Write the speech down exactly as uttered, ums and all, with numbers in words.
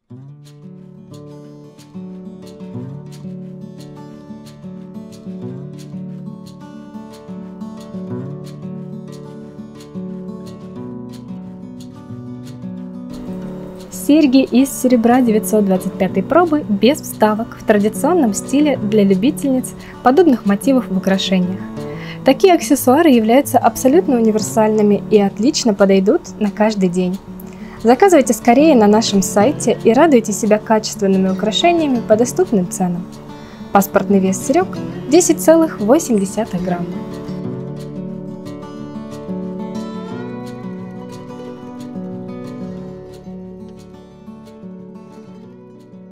Серьги из серебра девятьсот двадцать пятой пробы без вставок в традиционном стиле для любительниц подобных мотивов в украшениях. Такие аксессуары являются абсолютно универсальными и отлично подойдут на каждый день. Заказывайте скорее на нашем сайте и радуйте себя качественными украшениями по доступным ценам. Паспортный вес серег десять целых восемь десятых грамма.